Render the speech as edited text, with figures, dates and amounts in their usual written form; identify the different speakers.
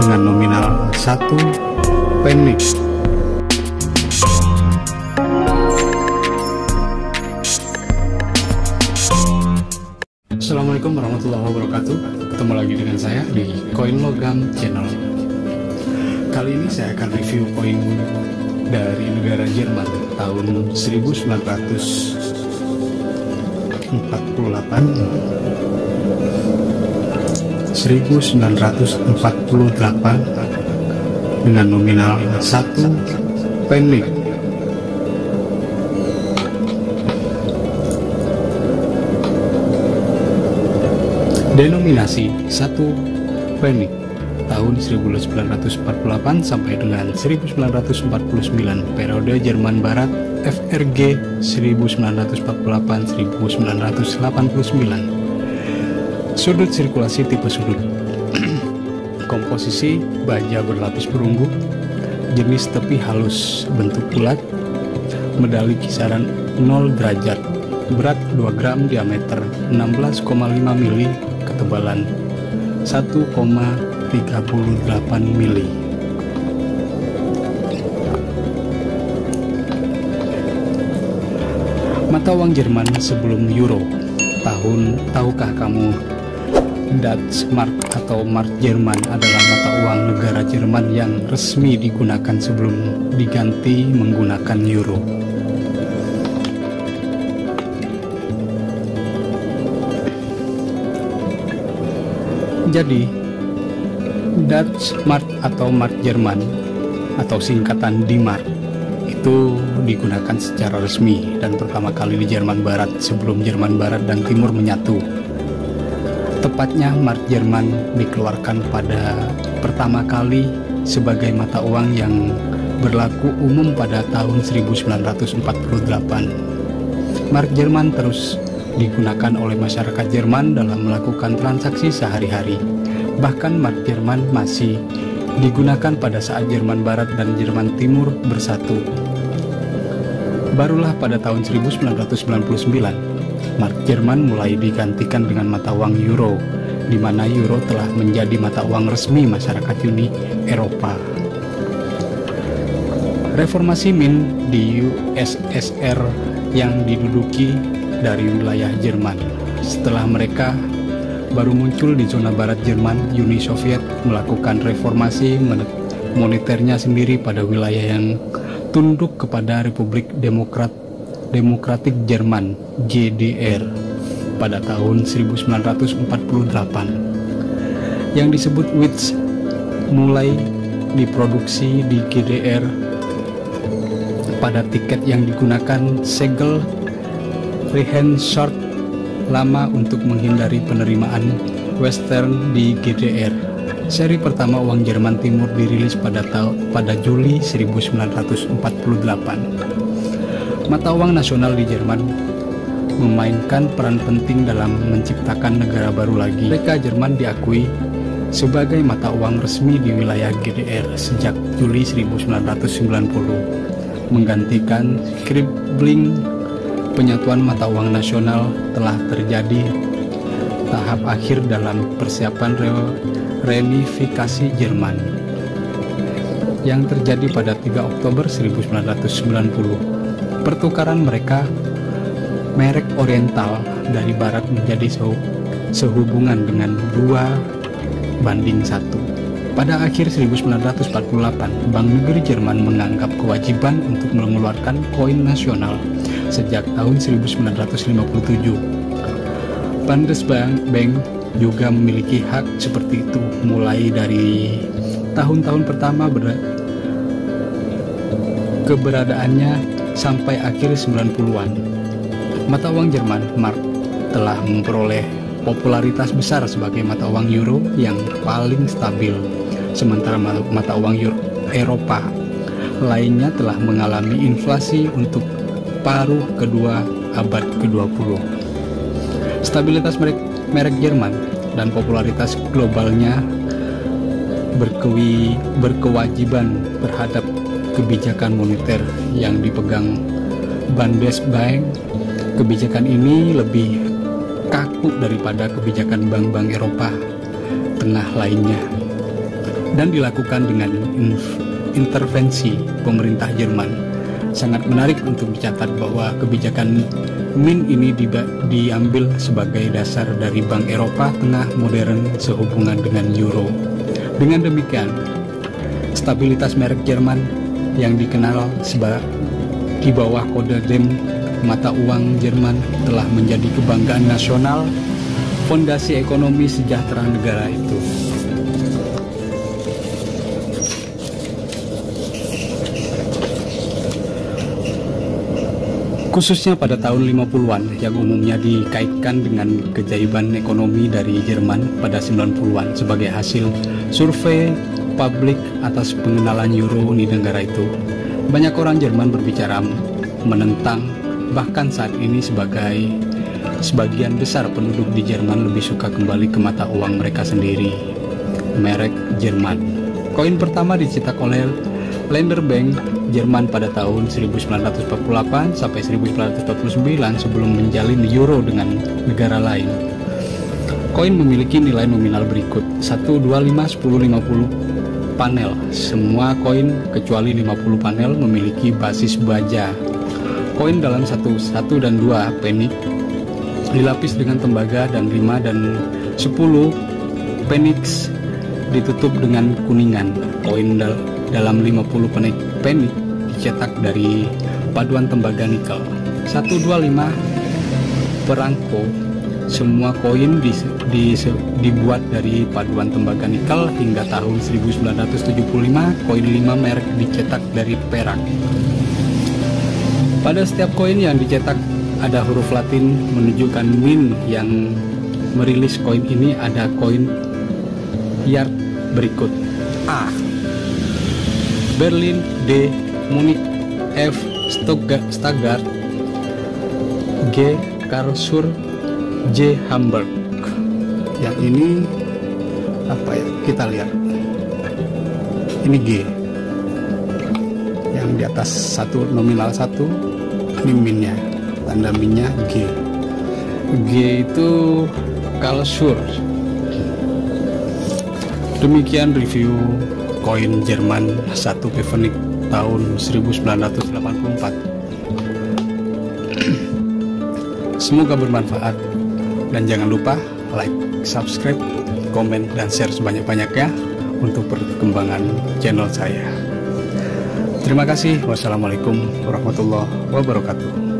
Speaker 1: dengan nominal 1 penny. Assalamualaikum warahmatullahi wabarakatuh. Ketemu lagi dengan saya di Koin Logam Channel. Kali ini saya akan review koin dari negara Jerman tahun 1948 dengan nominal 1 penny. Denominasi 1 penny tahun 1948 sampai dengan 1949, periode Jerman Barat FRG 1948-1989. Sudut sirkulasi tipe sudut. Komposisi baja berlapis perunggu, jenis tepi halus bentuk bulat, medali kisaran 0 derajat, berat 2 gram, diameter 16,5 mili, ketebalan 1,38 mili. Mata uang Jerman sebelum euro. Tahukah kamu Dutch Mark atau Mark Jerman adalah mata uang negara Jerman yang resmi digunakan sebelum diganti menggunakan euro. Jadi, Dutch Mark atau Mark Jerman atau singkatan D-Mark itu digunakan secara resmi dan pertama kali di Jerman Barat sebelum Jerman Barat dan Timur menyatu. Tepatnya Mark Jerman dikeluarkan pada pertama kali sebagai mata uang yang berlaku umum pada tahun 1948. Mark Jerman terus digunakan oleh masyarakat Jerman dalam melakukan transaksi sehari-hari. Bahkan Mark Jerman masih digunakan pada saat Jerman Barat dan Jerman Timur bersatu. Barulah pada tahun 1999, Mark Jerman mulai digantikan dengan mata uang euro, di mana euro telah menjadi mata uang resmi masyarakat Uni Eropa. Reformasi Min di USSR yang diduduki dari wilayah Jerman. Setelah mereka baru muncul di zona barat Jerman, Uni Soviet melakukan reformasi moneternya sendiri pada wilayah yang tunduk kepada Republik Demokratik Jerman (GDR) pada tahun 1948. Yang disebut Wits mulai diproduksi di GDR. Pada tiket yang digunakan segel Reichsmark lama untuk menghindari penerimaan Western di GDR. Seri pertama uang Jerman Timur dirilis pada Juli 1948. Mata uang nasional di Jerman memainkan peran penting dalam menciptakan negara baru lagi. Mereka Jerman diakui sebagai mata uang resmi di wilayah GDR sejak Juli 1990, menggantikan Scribbling. Penyatuan mata uang nasional telah terjadi tahap akhir dalam persiapan reunifikasi Jerman yang terjadi pada 3 Oktober 1990. Pertukaran merek Oriental dari Barat menjadi sehubungan dengan 2:1. Pada akhir 1948, Bank Negeri Jerman menganggap kewajiban untuk mengeluarkan koin nasional sejak tahun 1957. Bundesbank juga memiliki hak seperti itu mulai dari tahun-tahun pertama keberadaannya sampai akhir 90-an. Mata uang Jerman, Mark, telah memperoleh popularitas besar sebagai mata uang euro yang paling stabil, sementara mata uang Eropa lainnya telah mengalami inflasi untuk paruh kedua abad ke-20. Stabilitas merek Jerman dan popularitas globalnya berkewajiban terhadap kebijakan moneter yang dipegang Bundesbank. Kebijakan ini lebih kaku daripada kebijakan bank-bank Eropa Tengah lainnya. dan dilakukan dengan intervensi pemerintah Jerman. Sangat menarik untuk dicatat bahwa kebijakan Mint ini diambil sebagai dasar dari Bank Eropa Tengah modern sehubungan dengan Euro. Dengan demikian, stabilitas merek Jerman yang dikenal di bawah kode DEM mata uang Jerman telah menjadi kebanggaan nasional, fondasi ekonomi sejahtera negara itu. Khususnya pada tahun 50-an yang umumnya dikaitkan dengan keajaiban ekonomi dari Jerman pada 90-an sebagai hasil survei publik atas pengenalan Euro di negara itu. Banyak orang Jerman berbicara menentang, bahkan saat ini sebagian besar penduduk di Jerman lebih suka kembali ke mata uang mereka sendiri, merek Jerman. Koin pertama dicetak oleh Länderbank Jerman pada tahun 1948 sampai 1949 sebelum menjalin Euro dengan negara lain. Koin memiliki nilai nominal berikut: 1, 2, 5, 10, 50 panel. Semua koin kecuali 50 panel memiliki basis baja. Koin dalam 1 dan 2 penny dilapis dengan tembaga, dan 5 dan 10 pennies ditutup dengan kuningan. Koin dalam 50 penny dicetak dari paduan tembaga nikel. 125 perangko. Semua koin dibuat dari paduan tembaga nikel. Hingga tahun 1975 koin 5 merek dicetak dari perak. Pada setiap koin yang dicetak ada huruf Latin menunjukkan Mint yang merilis koin ini. Ada koin yard berikut: A. Berlin, D. Munich, F. Stuttgart, G. Karlsruhe, J. Hamburg. Yang ini apa ya? Kita lihat. Ini G. Yang di atas nominal 1, ini minnya. Tanda minnya G. G itu Karlsruhe. Demikian review koin Jerman 1 Pfennig tahun 1984. Semoga bermanfaat, dan jangan lupa like, subscribe, komen, dan share sebanyak-banyaknya untuk perkembangan channel saya. Terima kasih. Wassalamualaikum warahmatullahi wabarakatuh.